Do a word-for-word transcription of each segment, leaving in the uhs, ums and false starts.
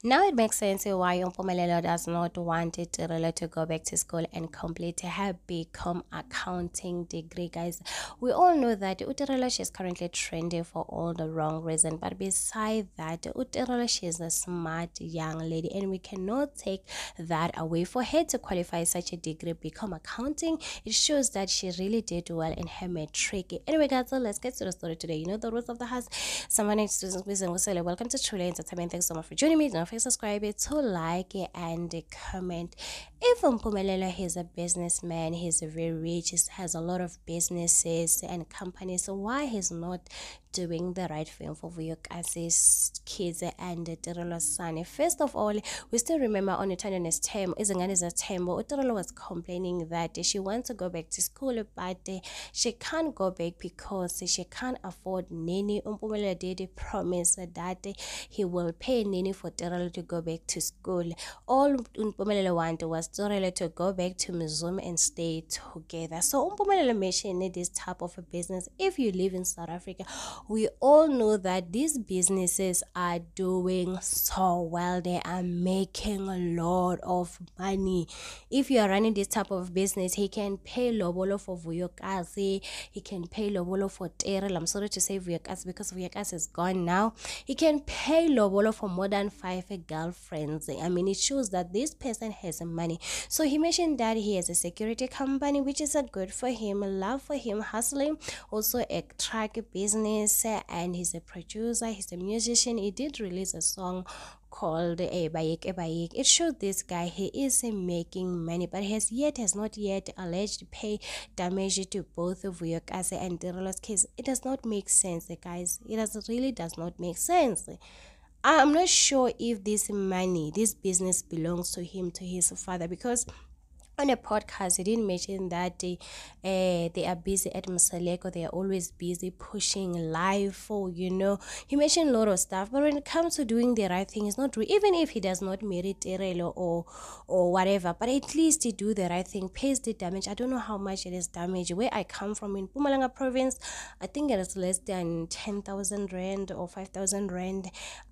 Now it makes sense why Mpumelelo does not want Tirelo to go back to school and complete her become accounting degree, guys. We all know that Utirelo, she is currently trending for all the wrong reason, but beside that, Utirelo, she is a smart young lady, and we cannot take that away. For her to qualify such a degree, become accounting, it shows that she really did well in her matric. Anyway, guys, so let's get to the story today. You know the rules of the house. Someone needs to listen. Welcome to Truly Entertainment. Thanks so much for joining me. Don't forget to subscribe, it, to like it, and comment. If Mpumelelo, he's a businessman, he's very rich, he has a lot of businesses and companies, so why he's not doing the right thing for Vuyokasi's kids and Tirolo's son? First of all, we still remember on Utando's term, Izingani's term, but Tirolo was complaining that she wants to go back to school, but she can't go back because she can't afford nanny. Mpumelelo did promise that he will pay nanny for Tirolo to go back to school. All Mpumelelo wanted was Tirolo to go back to Museum and stay together. So Mpumelelo mentioned this type of a business. If you live in South Africa, we all know that these businesses are doing so well. They are making a lot of money. If you are running this type of business, he can pay lobolo for Vuyokasi, he can pay lobolo for Terel. I'm sorry to say Vuyokasi because Vuyokasi is gone now. He can pay lobolo for more than five girlfriends. I mean, it shows that this person has money. So he mentioned that he has a security company, which is a good for him, love for him, hustling, also a track business, and he's a producer, he's a musician. He did release a song called a Bayik a Bayik. It showed this guy he is making money, but has yet has not yet alleged pay damage to both of Vuyokasi and Tirelo's case. It does not make sense, guys. It does really does not make sense. I'm not sure if this money, this business belongs to him, to his father, because on a podcast, he didn't mention that they, uh, they are busy at Mseleku. They are always busy pushing live for, you know. He mentioned a lot of stuff, but when it comes to doing the right thing, it's not re- even if he does not merit Terelo or or whatever, but at least he do the right thing, pays the damage. I don't know how much it is damage. Where I come from in Mpumalanga province, I think it is less than ten thousand rand or five thousand rand.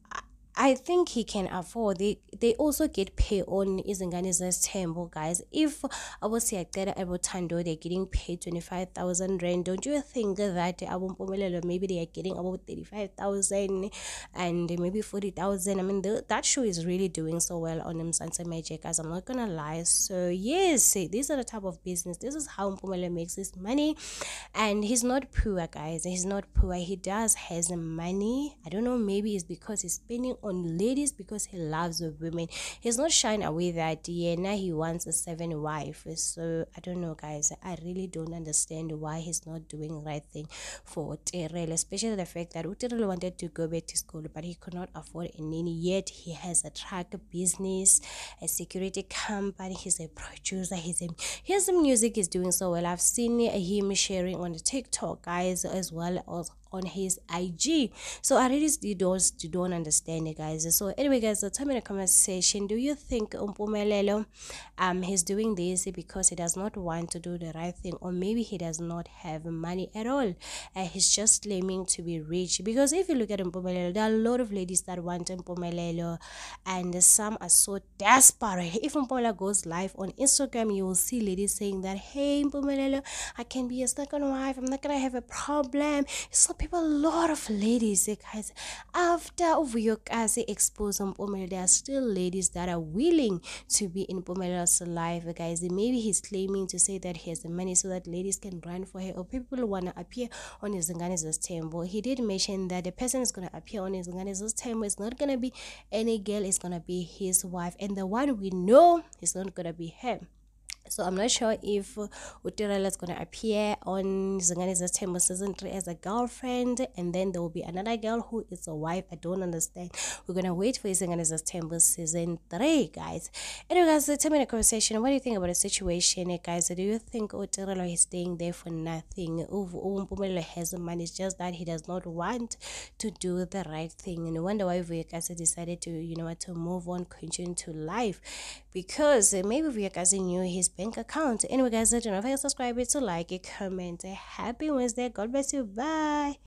I think he can afford. They they also get paid on Izingani's temple, guys. If I was here at uthando, they're getting paid twenty five thousand rand. Don't you think that Mpumelelo, maybe they are getting about thirty five thousand and maybe forty thousand? I mean, the, that show is really doing so well on Mzansi Magic, guys. I'm not gonna lie. So yes, these are the type of business. This is how Mpumelelo makes his money, and he's not poor, guys. He's not poor. He does has money. I don't know. Maybe it's because he's spending on ladies because he loves the women. He's not shying away that yeah now he wants a seven wife. So I don't know, guys. I really don't understand why he's not doing the right thing for Terel, especially the fact that Terel wanted to go back to school but he could not afford a nanny, yet he has a truck business, a security company, he's a producer, he's a his music is doing so well. I've seen him sharing on the TikTok, guys, as well as on his I G. So I really don't, don't understand it, guys. So anyway, guys, tell me in the comment section, do you think Mpumelelo um he's doing this because he does not want to do the right thing, or maybe he does not have money at all, and he's just claiming to be rich? Because if you look at Mpumelelo, there are a lot of ladies that want Mpumelelo, and some are so desperate. If Mpumelelo goes live on Instagram, you will see ladies saying that, hey Mpumelelo, I can be a second wife, I'm not gonna have a problem. So people, a lot of ladies, guys, after Vuyokasi exposed Mpumelelo, there are still ladies that are willing to be in Mpumelelo's life, guys. Maybe he's claiming to say that he has the money so that ladies can run for her, or people want to appear on his Ngani's temple. He did mention that the person is going to appear on his Ngani's temple is not going to be any girl, it's going to be his wife, and the one we know is not going to be her. So I'm not sure if Utirela is going to appear on Zingani's Temple season three as a girlfriend, and then there will be another girl who is a wife. I don't understand. We're going to wait for Zingani's Temple season three, guys. Anyway, guys, tell me in the conversation, what do you think about the situation, guys? Do you think Utirela is staying there for nothing? Mpumelelo has money, it's just that he does not want to do the right thing. And I wonder why Vuyokasi decided to, you know what, to move on, continue to life, because maybe Vuyokasi knew his bank account. Anyway, guys, don't forget to subscribe, to like it, comment. Happy Wednesday. God bless you. Bye.